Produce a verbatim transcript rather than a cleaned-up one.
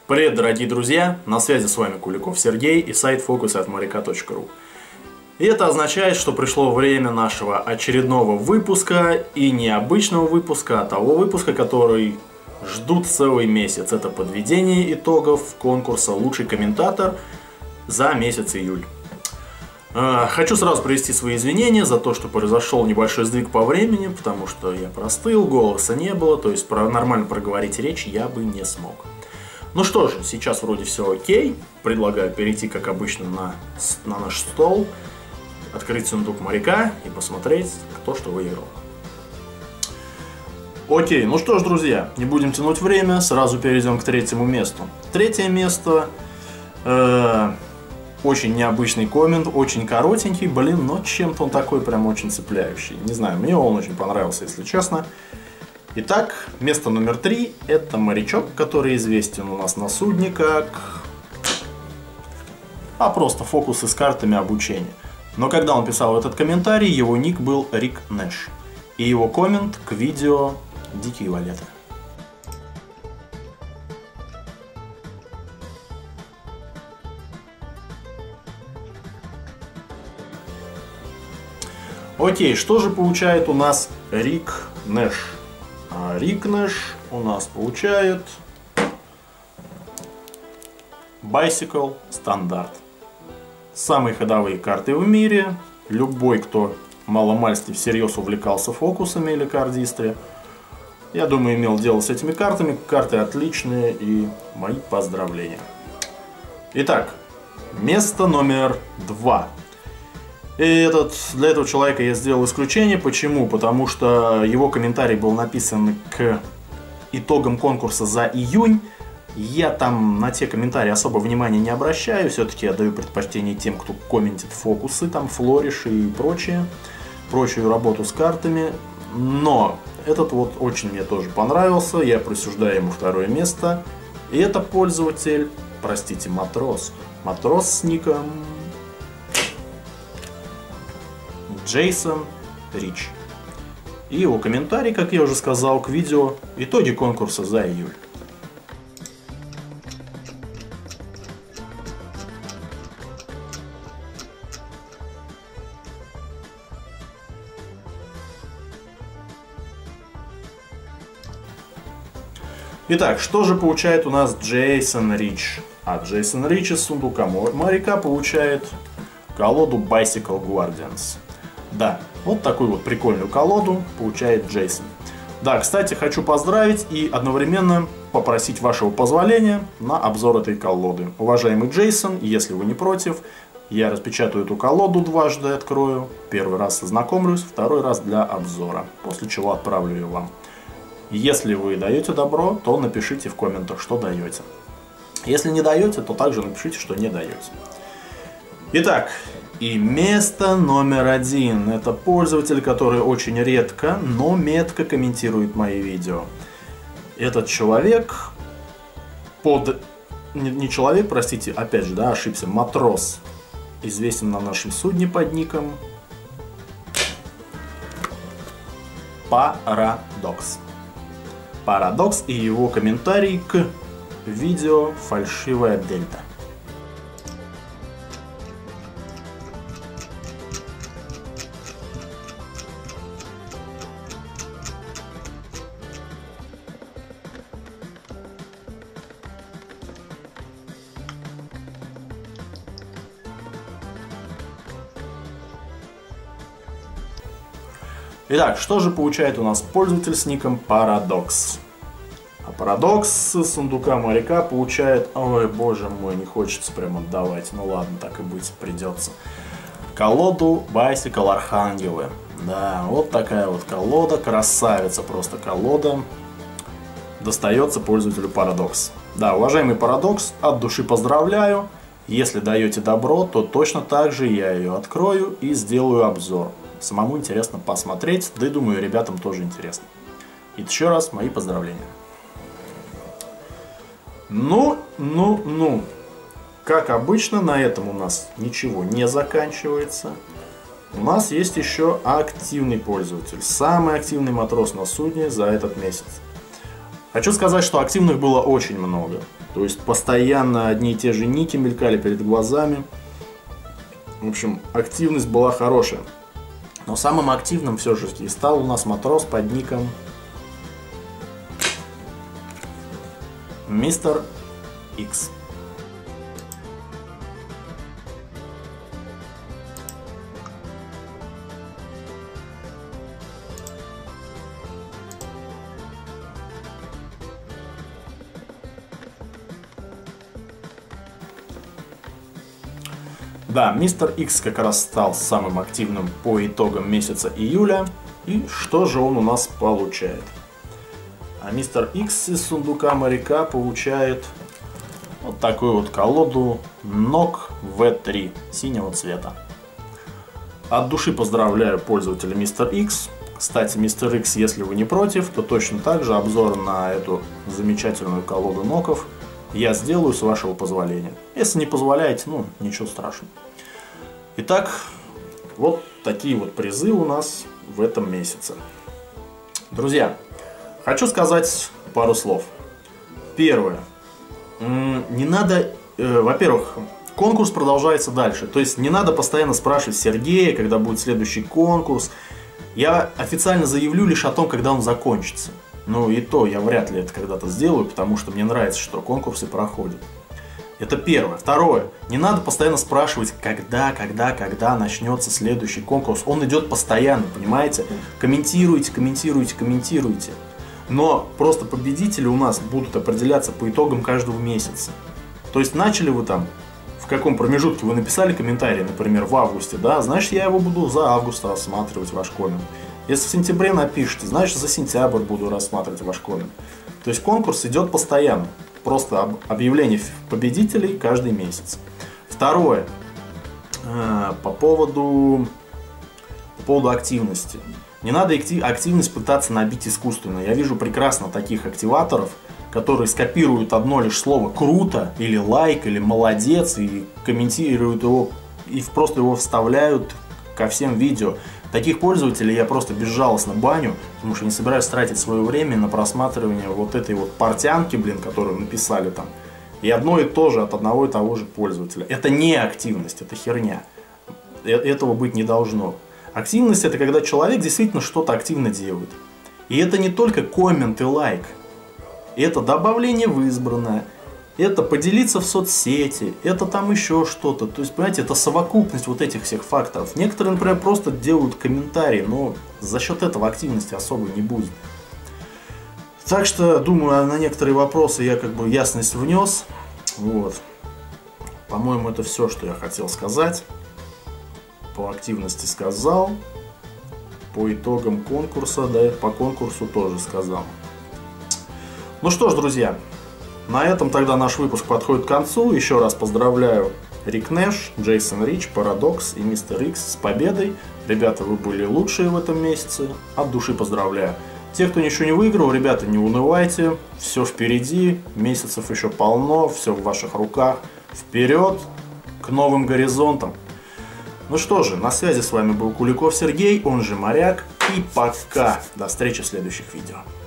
Привет, дорогие друзья! На связи с вами Куликов Сергей и сайт фокус от моряка точка ру. И это означает, что пришло время нашего очередного выпуска, и не обычного выпуска, а того выпуска, который ждут целый месяц. Это подведение итогов конкурса «Лучший комментатор» за месяц июль. Хочу сразу привести свои извинения за то, что произошел небольшой сдвиг по времени, потому что я простыл, голоса не было, то есть нормально проговорить речь я бы не смог. Ну что же, сейчас вроде все окей. Предлагаю перейти, как обычно, на, на наш стол, открыть сундук моряка и посмотреть, кто что выиграл. Окей, ну что ж, друзья, не будем тянуть время, сразу перейдем к третьему месту. Третье место... Э, очень необычный коммент, очень коротенький, блин, но чем-то он такой прям очень цепляющий. Не знаю, мне он очень понравился, если честно. Итак, место номер три – это морячок, который известен у нас на судне как... А просто фокусы с картами обучения. Но когда он писал этот комментарий, его ник был Рик Нэш. И его коммент к видео «Дикие валеты». Окей, что же получает у нас Рик Нэш? А Рик Нэш у нас получает Bicycle стандарт. Самые ходовые карты в мире. Любой, кто маломальски всерьез увлекался фокусами или кардистре, я думаю, имел дело с этими картами. Карты отличные, и мои поздравления. Итак, место номер два. И этот, для этого человека я сделал исключение. Почему? Потому что его комментарий был написан к итогам конкурса за июнь. Я там на те комментарии особо внимания не обращаю. Все-таки я даю предпочтение тем, кто комментит фокусы, там флориши и прочее. Прочую работу с картами. Но этот вот очень мне тоже понравился. Я присуждаю ему второе место. И это пользователь, простите, матрос. Матрос с ником... Джейсон Рич. И его комментарий, как я уже сказал, к видео «Итоги конкурса за июль». Итак, что же получает у нас Джейсон Рич? А Джейсон Рич из сундука моряка получает колоду Bicycle Guardians. Да, вот такую вот прикольную колоду получает Джейсон. Да, кстати, хочу поздравить и одновременно попросить вашего позволения на обзор этой колоды. Уважаемый Джейсон, если вы не против, я распечатаю эту колоду дважды, открою. Первый раз ознакомлюсь, второй раз для обзора, после чего отправлю ее вам. Если вы даете добро, то напишите в комментах, что даете. Если не даете, то также напишите, что не даете. Итак, и место номер один. Это пользователь, который очень редко, но метко комментирует мои видео. Этот человек под... Не, не человек, простите, опять же, да, ошибся. Матрос. Известен на нашем судне под ником Парадокс. Парадокс и его комментарий к видео «Фальшивая дельта». Итак, что же получает у нас пользователь с ником Парадокс? А Парадокс с сундука моряка получает... Ой, боже мой, не хочется прям отдавать. Ну ладно, так и быть, придется. Колоду Bicycle Архангелы. Да, вот такая вот колода, красавица просто колода. Достается пользователю Парадокс. Да, уважаемый Парадокс, от души поздравляю. Если даете добро, то точно так же я ее открою и сделаю обзор. Самому интересно посмотреть, да и думаю, ребятам тоже интересно. И еще раз мои поздравления. Ну, ну, ну. Как обычно, на этом у нас ничего не заканчивается. У нас есть еще активный пользователь. Самый активный матрос на судне за этот месяц. Хочу сказать, что активных было очень много. То есть постоянно одни и те же ники мелькали перед глазами. В общем, активность была хорошая. Но самым активным все же стал у нас матрос под ником Мистер Икс. Да, Мистер Икс как раз стал самым активным по итогам месяца июля. И что же он у нас получает? А Мистер Икс из сундука моряка получает вот такую вот колоду нок вэ три синего цвета. От души поздравляю пользователя Мистер Икс. Кстати, Мистер Икс, если вы не против, то точно так же обзор на эту замечательную колоду ноков я сделаю с вашего позволения. Если не позволяете, ну, ничего страшного. Итак, вот такие вот призы у нас в этом месяце. Друзья, хочу сказать пару слов. Первое. Не надо, э, во-первых, конкурс продолжается дальше. То есть не надо постоянно спрашивать Сергея, когда будет следующий конкурс. Я официально заявлю лишь о том, когда он закончится. Ну и то я вряд ли это когда-то сделаю, потому что мне нравится, что конкурсы проходят. Это первое. Второе. Не надо постоянно спрашивать, когда, когда, когда начнется следующий конкурс. Он идет постоянно, понимаете? Комментируйте, комментируйте, комментируйте. Но просто победители у нас будут определяться по итогам каждого месяца. То есть начали вы там, в каком промежутке вы написали комментарий, например, в августе, да, значит я его буду за август рассматривать, ваш коммент. Если в сентябре напишите, значит за сентябрь буду рассматривать ваш коммент. То есть конкурс идет постоянно. Просто объявление победителей каждый месяц. Второе. По поводу, по поводу активности. Не надо активность пытаться набить искусственно. Я вижу прекрасно таких активаторов, которые скопируют одно лишь слово «круто» или «лайк» или «молодец» и комментируют его, и просто его вставляют ко всем видео. Таких пользователей я просто безжалостно баню, потому что не собираюсь тратить свое время на просматривание вот этой вот портянки, блин, которую написали там. И одно и то же от одного и того же пользователя. Это не активность, это херня. Этого быть не должно. Активность — это когда человек действительно что-то активно делает. И это не только коммент и лайк. Это добавление в избранное. Это поделиться в соцсети, это там еще что-то. То есть, понимаете, это совокупность вот этих всех факторов. Некоторые, например, просто делают комментарии, но за счет этого активности особо не будет. Так что, думаю, на некоторые вопросы я как бы ясность внес. Вот. По-моему, это все, что я хотел сказать. По активности сказал. По итогам конкурса, да, по конкурсу тоже сказал. Ну что ж, друзья. На этом тогда наш выпуск подходит к концу. Еще раз поздравляю Рик Нэш, Джейсон Рич, Парадокс и Мистер Икс с победой. Ребята, вы были лучшие в этом месяце. От души поздравляю. Те, кто ничего не выиграл, ребята, не унывайте. Все впереди, месяцев еще полно, все в ваших руках. Вперед к новым горизонтам. Ну что же, на связи с вами был Куликов Сергей, он же Моряк. И пока. До встречи в следующих видео.